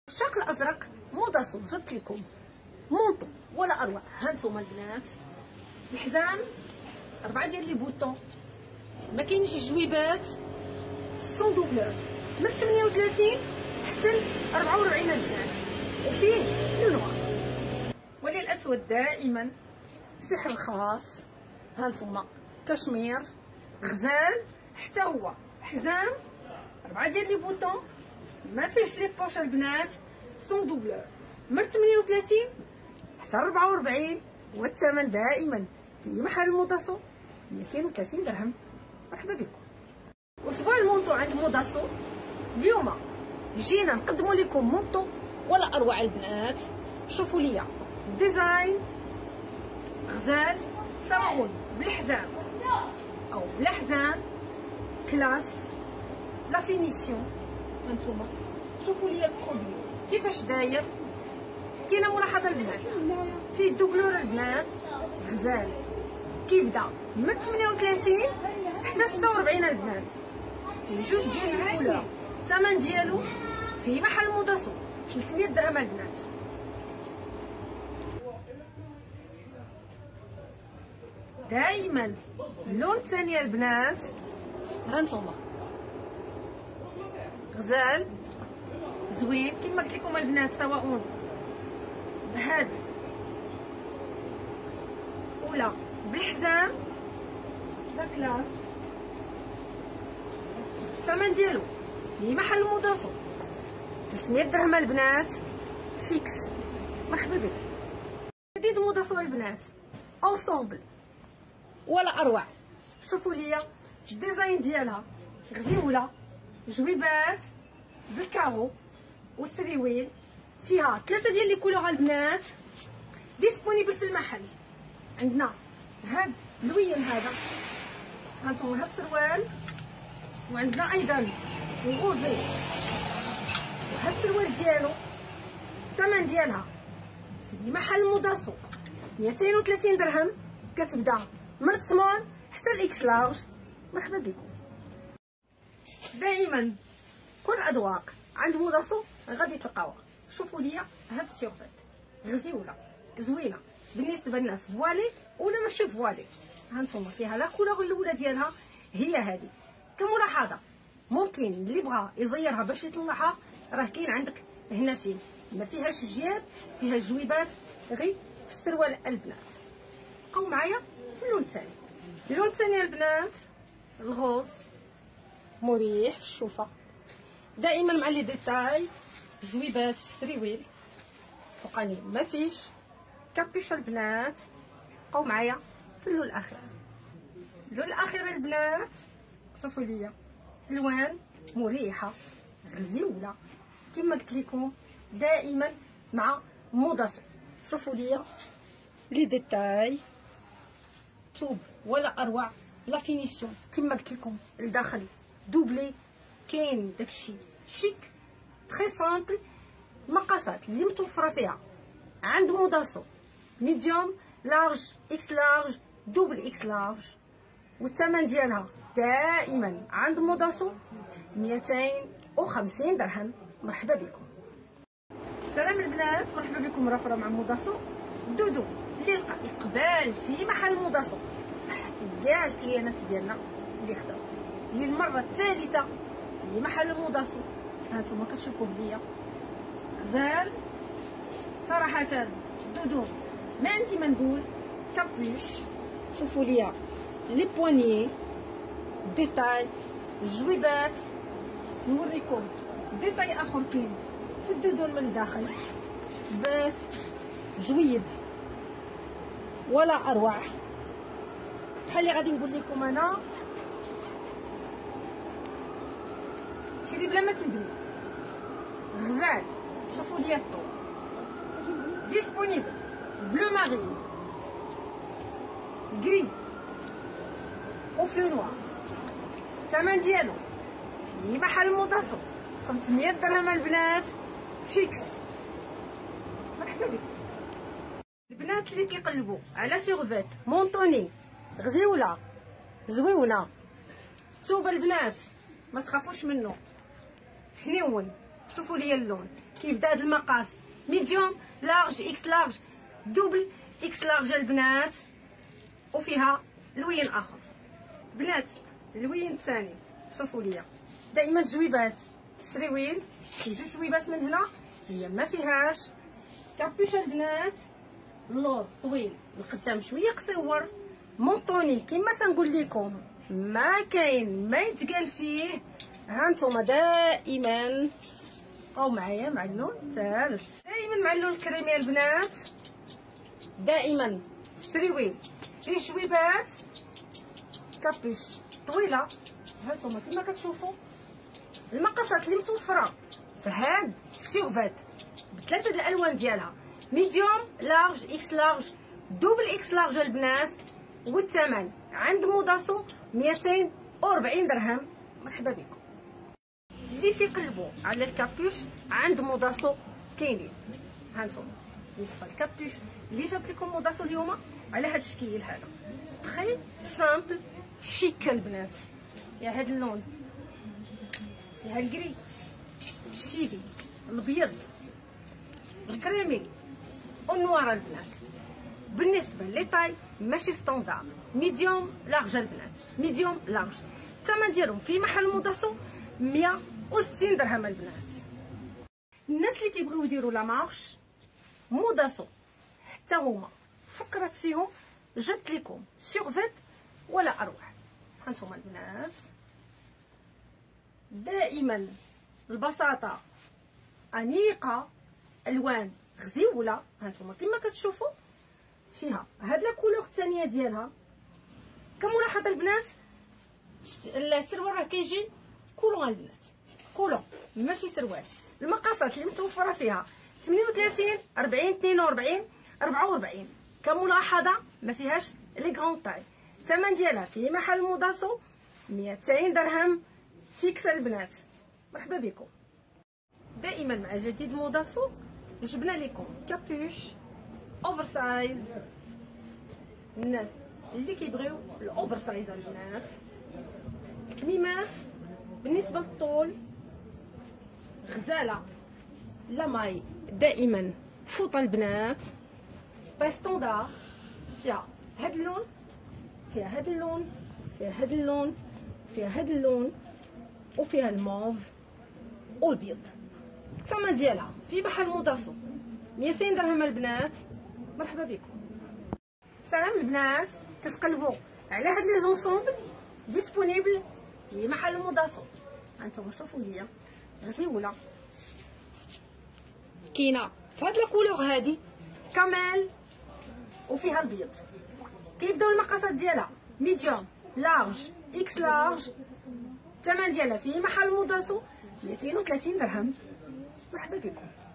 الشاق الازرق موداسو جبت لكم مونطو ولا اروع. ها نتوما البنات الحزام 4 ديال لي بوطون، ما كاينش الجويبات، سون دوبلور من 38 حتى ل 44 البنات، وفيه لو نوار. ولي الاسود دائما سحر خاص. ها نتوما كشمير غزال، حتى هو حزام 4 ديال لي بوطون، ما فيهش لي بوش البنات، سون دوبلور من 38 حتى 44، والثمن دائما في محل موداسو 230 درهم. مرحبا بكم. اسبوع المونطو عند موداسو. اليوم جينا نقدموا لكم مونطو ولا اروع البنات. شوفوا ليا ديزاين غزال، سواء بالحزام او بلا حزام، كلاس لا فينيسيون. هانتوما شوفوا ليا البرودوي كيفاش داير. كاينه ملاحظه البنات فيه دوبلور البنات. غزال كيبدا من 38 حتى 46 البنات، فيه جوج ديال الكولور. الثمن ديالو في محل موداسو 300 درهم البنات. دائما اللون الثاني البنات. هانتوما غزال زوين كما قلت لكم البنات، سواء بهاد ولا بالحزام لا كلاس. الثمن ديالو في محل موداسو 300 درهم البنات فيكس. مرحبا بكم. جديد موداسو البنات اونسومبل ولا اروع. شوفوا ليا الديزاين ديالها غزيوله، جويبات بالكارو والسريويل، فيها 3 ديال لي كولور البنات. ديسپونيبل في المحل. عندنا هاد اللوين هذا، هانتوما هاد السروال، وعندنا ايضا الغوزي وهاد السروال ديالو. الثمن ديالها في محل موداسو 230 درهم، كتبدا من السمول حتى الاكس لارج. مرحبا بكم. دائما كل اذواق عند موداسو غادي تلقاوها. شوفوا ليا هاد السيرفيت غزيوله زوينه بالنسبه للناس فوالي ولا ماشي فوالي. هانتوما فيها لا كولور الاولى ديالها هي هذه. كملاحظه ممكن اللي بغى يزيرها باش يطلعها، راه كاين عندك هنا فيه ما فيهاش جياب، فيها جويبات غير في السروال البنات. بقاو معايا في اللون الثاني. اللون الثاني البنات الغوز مريح في الشوفه، دائما مع لي ديتاي، جويبات في السريويل فوقاني ما فيش كابيش البنات. بقاو معايا في اللون الاخير. اللون الاخير البنات شوفوا ليا الوان مريحه غزيوله كما قلت لكم دائما مع موداسو. شوفوا ليا لي ديتاي توب ولا اروع. لا فينيسيون كما قلت لكم الداخل دوبلي، كاين داكشي شيك تري سامبل. المقاسات اللي متوفره فيها عند موداسو ميديوم لارج اكس لارج دوبل اكس لارج، والثمن ديالها دائما عند موداسو 250 درهم. مرحبا بكم. سلام البنات، مرحبا بكم مره اخرى مع موداسو. دودو اللي لقى اقبال في محل موداسو، صحتي كاع الكليانات ديالنا اللي خداو للمره الثالثه في محل موداسو. هانتوما كتشوفوه ليا غزال صراحه. دودو ما عندي ما نقول. كابوش شوفوا ليا لي بوانيي ديتاي جويبات. نوريكم ديتاي اخر كاين في الدودون من الداخل بس جويب ولا اروع. بحال اللي غادي نقول لكم انا شري بلا ما تندوي. غزال شوفوا ليا الطول ديسپونيبل بلو مارين غري او فلو نوار. الثمن ديالو في محل موداسو 500 درهم البنات فيكس. مرحبا بكم. البنات اللي كيقلبوا على سيرفيت مونطوني غزيوله زويونه توب البنات ما تخافوش منه، فنيون. شوفوا ليا اللون كيبدا هاد المقاس ميديوم لارج اكس لارج دوبل اكس لارج البنات. وفيها لوين اخر بنات. اللوين الثاني شوفوا ليا دائما جويبات سريويل كيجيو جويبات من هنا هي ما فيهاش كابوش البنات. اللور طويل القدام شويه قصيور مونطوني كما تنقول لكم ما كاين ما يتقال فيه. ها نتوما دائما بقاو معايا مع اللون الثالث دائما مع اللون الكريمي البنات. دائما سريويل فيه شويبات كابوش طويله. ها نتوما كما كتشوفوا المقاسات اللي متوفره في هاد السيرفات بثلاثه الالوان ديالها ميديوم لارج اكس لارج دوبل اكس لارج البنات. والثمن عند موداسو 240 درهم. مرحبا بكم. اللي تيقلبوا على الكابوش عند موداسو كاينين. ها نتوما بالنسبه للكابوش اللي جابت لكم موداسو اليوم على هذا الشكل هذا تري سامبل شيك البنات. يا هذا اللون يا هذا الكري الشيفي الابيض الكريمي والنوار البنات. بالنسبه لي طاي ماشي ستاندار ميديوم لارج البنات ميديوم لارج. الثمن ديالهم في محل موداسو 160 درهم البنات. الناس اللي كيبغيو يديروا لا مارش موداسو حتى هما فكرت فيهم جبت لكم سيرفيت ولا اروع. هانتوما البنات دائما البساطه انيقه الوان غزيوله. هانتوما كما كتشوفوا فيها هاد لا كولور الثانيه ديالها. كملاحظه البنات السروال راه كيجي كولون البنات كولون ماشي سروال. المقاسات اللي متوفره فيها 38 40 42 44. كملاحظه ما فيهاش لي غران طاي. الثمن ديالها في محل موداسو 200 درهم فيكس البنات. مرحبا بكم. دائما مع جديد موداسو جبنا لكم كابوش اوفر سايز. الناس اللي كيبغيو الاوفر سايز البنات كميمات بالنسبه للطول غزاله لا ماي دائما فوطه البنات طاي ستوندار فيها هاد اللون فيها هاد اللون فيها هاد اللون فيها هاد اللون وفيها الموف والبيض. الثمن ديالها في محل موداسو 200 درهم البنات. مرحبا بكم. سلام البنات كتقلبوا على هاد لي زونسومبل ديسپونيبل في محل موداسو. هانتوما شوفوا ليا غزيوله كاينه في هاد الكولور هادي كامل وفيها البيض. كيبداو المقاسات ديالها ميديوم لارج اكس لارج. الثمن ديالها في محل موداسو 230 درهم. مرحبا بكم.